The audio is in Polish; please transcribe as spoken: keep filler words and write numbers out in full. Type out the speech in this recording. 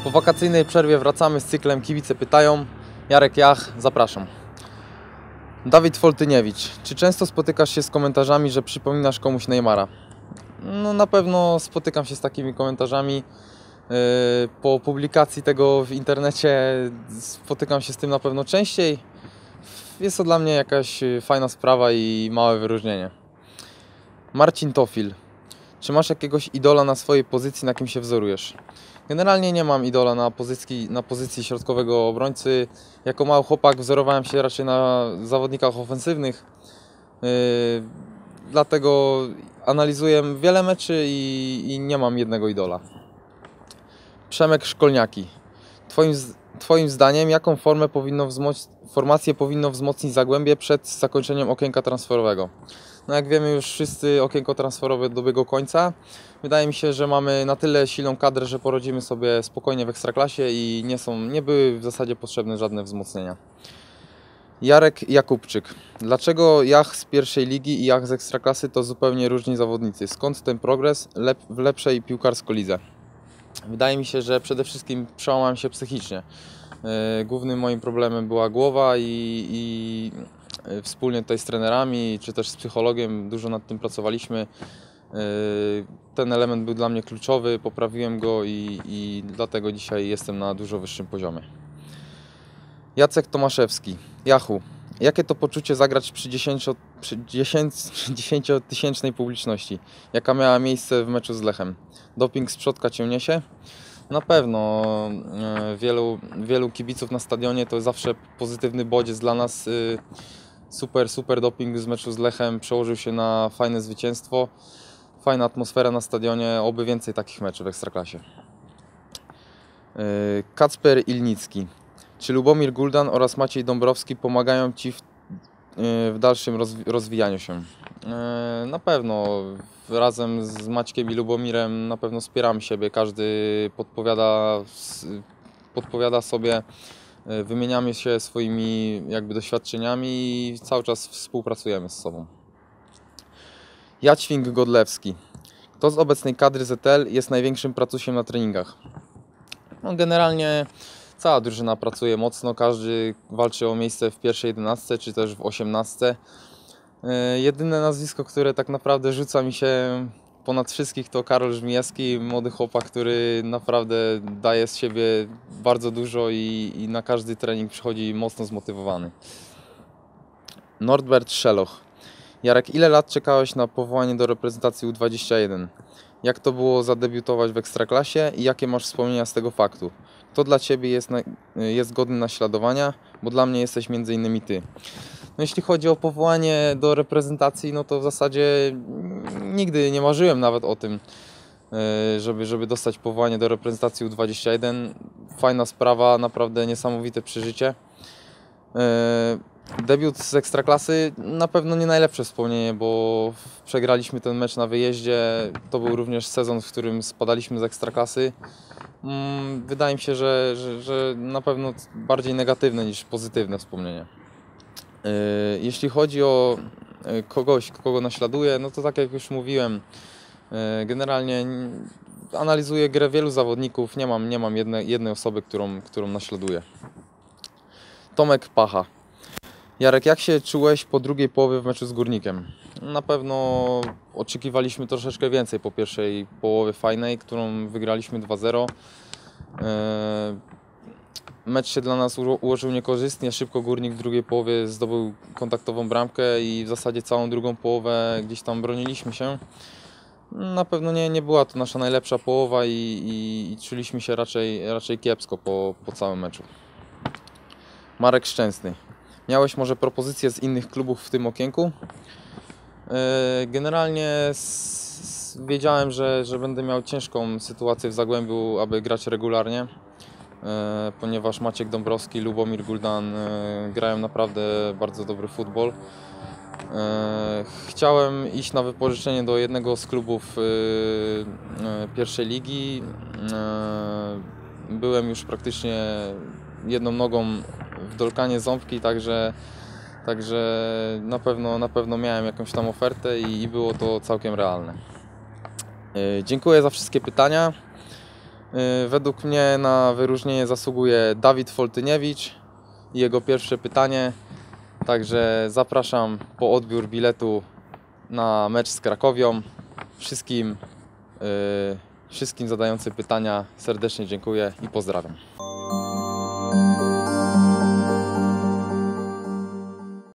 Po wakacyjnej przerwie wracamy z cyklem Kibice pytają. Jarek Jach, zapraszam. Dawid Foltyniewicz. Czy często spotykasz się z komentarzami, że przypominasz komuś Neymara? No na pewno spotykam się z takimi komentarzami. Po publikacji tego w internecie spotykam się z tym na pewno częściej. Jest to dla mnie jakaś fajna sprawa i małe wyróżnienie. Marcin Tofil. Czy masz jakiegoś idola na swojej pozycji, na kim się wzorujesz? Generalnie nie mam idola na pozycji, na pozycji środkowego obrońcy. Jako mały chłopak wzorowałem się raczej na zawodnikach ofensywnych. Yy, dlatego analizuję wiele meczy i, i nie mam jednego idola. Przemek Szkolniaki. Twoim, twoim zdaniem jaką formę powinno wzmoc- formację powinno wzmocnić Zagłębie przed zakończeniem okienka transferowego? No jak wiemy już wszyscy, okienko transferowe dobiegło końca. Wydaje mi się, że mamy na tyle silną kadrę, że poradzimy sobie spokojnie w Ekstraklasie i nie, są, nie były w zasadzie potrzebne żadne wzmocnienia. Jarek Jakubczyk. Dlaczego Jach z pierwszej ligi i Jach z Ekstraklasy to zupełnie różni zawodnicy? Skąd ten progres lep w lepszej piłkarsko lidze? Wydaje mi się, że przede wszystkim przełamałem się psychicznie. Głównym moim problemem była głowa i, i wspólnie tutaj z trenerami czy też z psychologiem dużo nad tym pracowaliśmy. Ten element był dla mnie kluczowy, poprawiłem go i, i dlatego dzisiaj jestem na dużo wyższym poziomie. Jacek Tomaszewski. Jachu, jakie to poczucie zagrać przy dziesięciotysięcznej publiczności, jaka miała miejsce w meczu z Lechem? Doping z przodka cię niesie? Na pewno. Wielu, wielu kibiców na stadionie to zawsze pozytywny bodziec dla nas. Super, super doping z meczu z Lechem przełożył się na fajne zwycięstwo. Fajna atmosfera na stadionie, oby więcej takich meczów w Ekstraklasie. Kacper Ilnicki. Czy Lubomir Guldan oraz Maciej Dąbrowski pomagają Ci w, w dalszym rozwijaniu się? Na pewno. Razem z Maćkiem i Lubomirem na pewno wspieramy siebie. Każdy podpowiada, podpowiada sobie, wymieniamy się swoimi jakby doświadczeniami i cały czas współpracujemy z sobą. Jadźwing Godlewski. Kto z obecnej kadry Z L jest największym pracusiem na treningach? No, generalnie cała drużyna pracuje mocno, każdy walczy o miejsce w pierwszej jedenastce czy też w osiemnastce. Jedyne nazwisko, które tak naprawdę rzuca mi się ponad wszystkich, to Karol Żmijewski, młody chłopak, który naprawdę daje z siebie bardzo dużo i, i na każdy trening przychodzi mocno zmotywowany. Norbert Szeloch. Jarek, ile lat czekałeś na powołanie do reprezentacji U dwadzieścia jeden? Jak to było zadebiutować w Ekstraklasie i jakie masz wspomnienia z tego faktu? Kto dla Ciebie jest, na, jest godny naśladowania? Bo dla mnie jesteś między innymi Ty. No jeśli chodzi o powołanie do reprezentacji, no to w zasadzie nigdy nie marzyłem nawet o tym, żeby, żeby dostać powołanie do reprezentacji U dwadzieścia jeden. Fajna sprawa, naprawdę niesamowite przeżycie. Debiut z Ekstraklasy na pewno nie najlepsze wspomnienie, bo przegraliśmy ten mecz na wyjeździe. To był również sezon, w którym spadaliśmy z Ekstraklasy. Wydaje mi się, że, że, że na pewno bardziej negatywne niż pozytywne wspomnienie. Jeśli chodzi o kogoś, kogo naśladuję, no to tak jak już mówiłem, generalnie analizuję grę wielu zawodników, nie mam, nie mam jednej, jednej osoby, którą, którą naśladuję. Tomek Pacha. Jarek, jak się czułeś po drugiej połowie w meczu z Górnikiem? Na pewno oczekiwaliśmy troszeczkę więcej po pierwszej połowie fajnej, którą wygraliśmy dwa zero. Mecz się dla nas ułożył niekorzystnie, szybko Górnik w drugiej połowie zdobył kontaktową bramkę i w zasadzie całą drugą połowę gdzieś tam broniliśmy się. Na pewno nie, nie była to nasza najlepsza połowa i, i, i czuliśmy się raczej, raczej kiepsko po, po całym meczu. Marek Szczęsny. Miałeś może propozycje z innych klubów w tym okienku? Generalnie wiedziałem, że, że będę miał ciężką sytuację w Zagłębiu, aby grać regularnie, ponieważ Maciek Dąbrowski, Lubomir Guldan grają naprawdę bardzo dobry futbol. Chciałem iść na wypożyczenie do jednego z klubów pierwszej ligi. Byłem już praktycznie jedną nogą w Dolkanie Ząbki, także, także na pewno, na pewno miałem jakąś tam ofertę i, i było to całkiem realne. Dziękuję za wszystkie pytania. Yy, Według mnie na wyróżnienie zasługuje Dawid Foltyniewicz i jego pierwsze pytanie. Także zapraszam po odbiór biletu na mecz z Krakowią. Wszystkim, yy, wszystkim zadającym pytania serdecznie dziękuję i pozdrawiam.